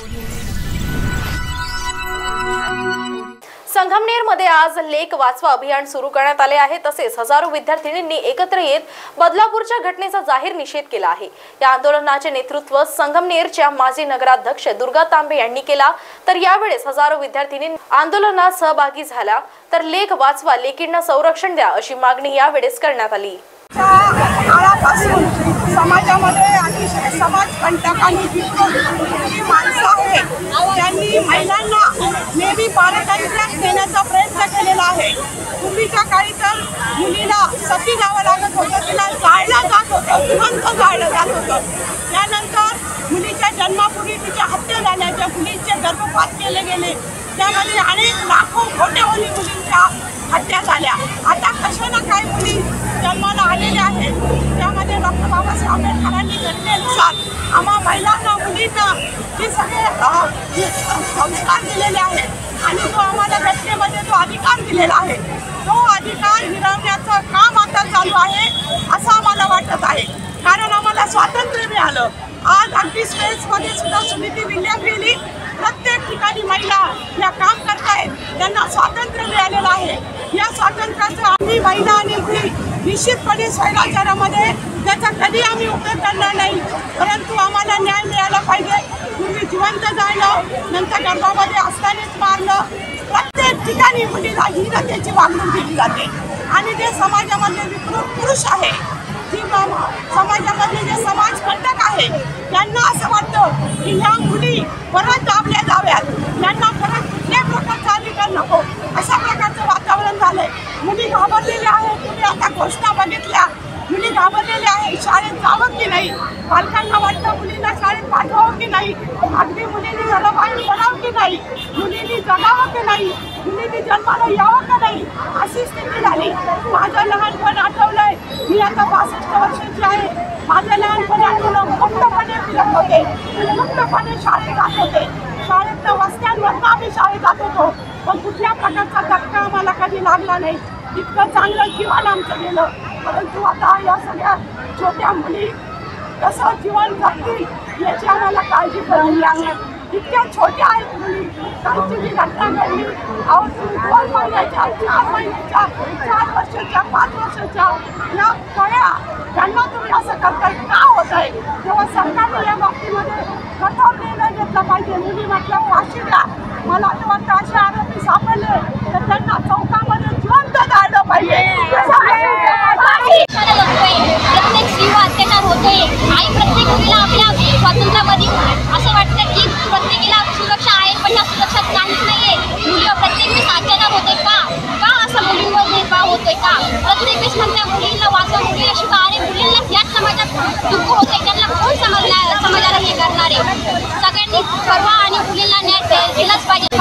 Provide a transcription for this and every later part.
संगमनेरमध्ये आज लेक वाचवा अभियान सुरू करण्यात आले आहे। तसेच हजारो विद्यार्थिनींनी एकत्र येत बदलापूरच्या घटनेचा जाहीर निषेध केला आहे। या आंदोलनाचे नेतृत्व संगमनेरच्या माजी नगराध्यक्ष दुर्गा तांबे यांनी केला। तर यावेळेस हजारो विद्यार्थिनींनी आंदोलनात सहभागी झाला। तर लेक वाचवा, लेकींना संरक्षण द्या अशी मागणी यावेळेस करण्यात आली। काळापासून समाजामध्ये अतिशय समाजकंटकांनी जी माणसं आहेत त्यांनी महिलांना नेहमी पारतंत्र्यात नेण्याचा प्रयत्न केलेला आहे। पूर्वीच्या काळी तर मुलीला सती जावं लागत होतं, तिला जाळलं जात होतं, जिवंत जाळलं जात होतं। त्यानंतर मुलीच्या जन्मापूर्वी तिच्या हत्या झाल्याच्या, मुलींचे गर्भपात केले गेले, त्यामध्ये अनेक लाखो कोट्यवधी मुलींच्या हत्या झाल्या। आता कशाला काही मुली जन्माला आलेल्या आहेत, त्यामध्ये डॉक्टर बाबासाहेब आंबेडकरांनी घटनेनुसार आम्हा महिलांना मुलींना जे सगळे संस्कार दिलेले आहेत आणि तो आम्हाला घटनेमध्ये जो अधिकार दिलेला आहे तो अधिकार मिळवण्याचं काम आता चालू आहे असं आम्हाला वाटत आहे। कारण आम्हाला स्वातंत्र्य मिळालं। आज अगदी स्पेसमध्ये सुद्धा सुनीती विल्यम गेली, प्रत्येक ठिकाणी महिला या काम करतायत, त्यांना स्वातंत्र्य मिळालेलं आहे। या स्वातंत्र्याचं आम्ही महिला आणि मुली निश्चितपणे स्वैराचारामध्ये त्याचा कधी आम्ही उपयोग करणार नाही, परंतु आम्हाला न्याय मिळाला पाहिजे। पूर्वी जिवंत जाळलं, नंतर गर्भामध्ये असतानाच मारलं, प्रत्येक ठिकाणी मुलीला हीनतेची वागणूक दिली जाते आणि जे समाजामधले विकृत पुरुष आहे, जी समाजामधले जे समाजकंटक आहे, त्यांना असं वाटतं की ह्या मुली परत दाबल्या जाव्यात, त्यांना परत कुठल्याही प्रकारचा अधिकार नको, अशा प्रकारचं वातावरण झालंय। मुली घाबरलेल्या आहेत। तुम्ही आता घोषणा बघितल्या, मुली घाबरलेल्या आहेत, शाळेत जावं की नाही, पालकांना वाटतं मुलींना शाळेत पाठवावं की नाही, अगदी मुलींनी घराबाहेर पडावं की नाही, मुलींनी जगावं की नाही, मुलींनी जन्माला यावं का नाही, अशी स्थिती झाली। माझं लहानपण आठवलंय, मी आता 65 वर्षाची आहे। माझं लहानपण आठवलं, मुक्तपणे फिरत होते, मुक्तपणे शाळेत जात होते, शाळेतनं वस्त्यांवरनं आम्ही शाळेत जात होतो, पण कुठल्या प्रकारचा धक्का आम्हाला कधी लागला नाही। इतकं चांगलं जीवन आमचं गेलं, परंतु आता या सगळ्या छोट्या मुली कसं जीवन जगतील याची आम्हाला काळजी करावी आहे। इतक्या छोट्या आहेत मुली, कालची जी घटना घडली, अहो तुम्ही 2 महिन्याच्या, 4 महिन्याच्या, 4 वर्षाच्या, 5 वर्षाच्या या कळ्या, त्यांना तुम्ही असं करताय का होत आहे? तेव्हा सरकारने या बाबतीमध्ये कठोर निर्णय घेतला पाहिजे। मुली म्हटलं फाशी द्या, मला असं वाटतं असे आरोपी सापडले तर त्यांना चौकामध्ये जिवंत जाळलं पाहिजे। प्रत्येक स्त्रीवर अत्याचार होतोय। आई प्रत्येक मुलीला आपल्या स्वातंत्र्यामध्ये असं वाटतं की प्रत्येकीला सुरक्षा आहे, पण त्या सुरक्षात काहीच नाहीये। मुलीवर प्रत्येक वेळेस अत्याचार होते का असं मुलींवर भेदभाव होतोय का? प्रत्येक वेळेस म्हणत्या मुलींना वाचवा, मुलीला शिका, अरे मुलींना याच समाजात दुःख होते, त्यांना कोण समाजाला हे करणार आहे? सगळ्यांनी परवा आणि मुलींना न्याय दिलाच पाहिजे।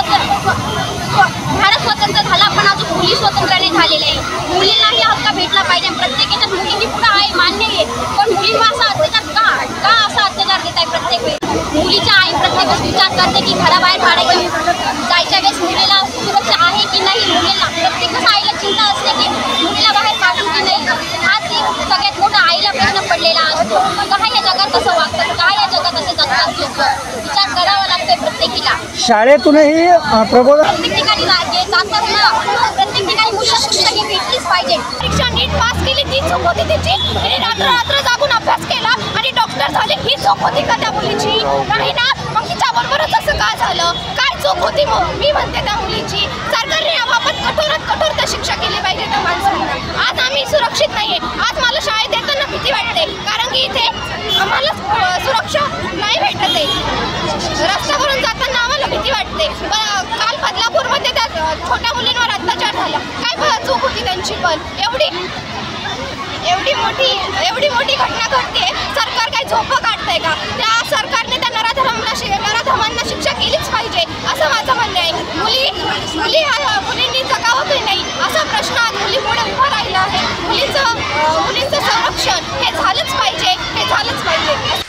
भारत स्वतंत्र झाला, पण अजून मुली स्वतंत्राने झालेले आहे। मुलींनाही हक्क भेटला पाहिजे। प्रत्येकाच्या मुलींनी पुढे आहे, मान्य आहे, पण मुलींवर असा अत्याचार का असा अत्याचार देत आहे? प्रत्येक वेळेस मुलीच्या आई प्रत्येक वेळेस विचार करते की घराबाहेर जायच्या वेळेस मुलीला सुरक्षा आहे की नाही। मुलीला प्रत्येक वेळेस आईला चिंता असते की मुलीला बाहेर काढून की नाही। हाच एक सगळ्यात मोठा आईला प्रश्न पडलेला असतो, का या जगात कसं वागतात, का या जगात असे जगतात लोक? विचार करावा लागतोय प्रत्येकीला। शाळेतूनही प्रत्येक ठिकाणी जातात ना, प्रत्येक ठिकाणी मुलीला शिक्षा ही भेटलीच पाहिजे। परीक्षा नीट पास केली ती चूक होती तिची, तिने रात्र जागून अभ्यास केला आणि डॉक्टर झाले, ही चूक होती का त्या मुलीची? नाही ना, मग तिच्या बरोबरच असं का झालं? काय चूक होती मग? मी म्हणते त्या मुलीची सरकारने याबाबत कठोरात कठोर शिक्षा केली पाहिजे त्या माणसांना। आज आम्ही सुरक्षित नाहीये। आज मला शाळेत येताना भीती वाटते, कारण की इथे आम्हाला सुरक्षा नाही भेटत आहे। रस्त्यावरून जाताना आम्हाला भीती वाटते। काल बदलापूरमध्ये त्या छोट्या मुलींवर अत्याचार झाला, काय चूक होती त्यांची? पण एवढी मोठी घटना घडते, सरकार काय झोपं काढतंय का? त्या सरकारने त्या नराधमांना शिक्षा केलीच पाहिजे असं माझं म्हणणं आहे। मुलींनी जगावं की नाही असा प्रश्न आज मुलीपुढे उभा राहिला आहे। मुलींचं संरक्षण हे झालंच पाहिजे, हे झालंच पाहिजे।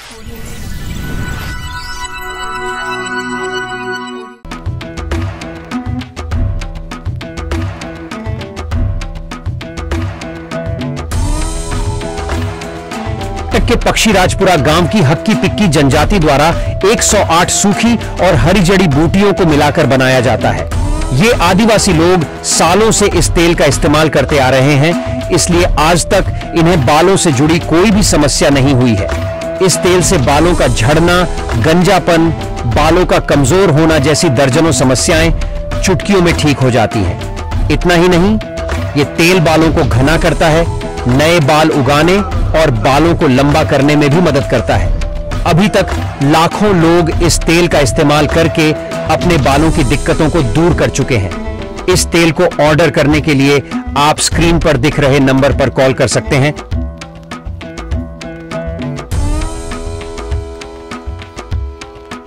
के पक्षीराजपुरा गांव की हक्की पिक्की जनजाति द्वारा 108 सूखी और हरी जड़ी बूटियों को मिलाकर बनाया जाता है। ये आदिवासी लोग सालों से इस तेल का इस्तेमाल करते आ रहे हैं, इसलिए आज तक इन्हें बालों से जुड़ी कोई भी समस्या नहीं हुई है। इस तेल से बालों का झड़ना, गंजापन, बालों का कमजोर होना जैसी दर्जनों समस्याएं चुटकियों में ठीक हो जाती हैं। इतना ही नहीं, ये तेल बालों को घना करता है, नए बाल उगाने और बालों को लंबा करने में भी मदद करता है। अभी तक लाखों लोग इस तेल का इस्तेमाल करके अपने बालों की दिक्कतों को दूर कर चुके हैं। इस तेल को ऑर्डर करने के लिए आप स्क्रीन पर दिख रहे नंबर पर कॉल कर सकते हैं।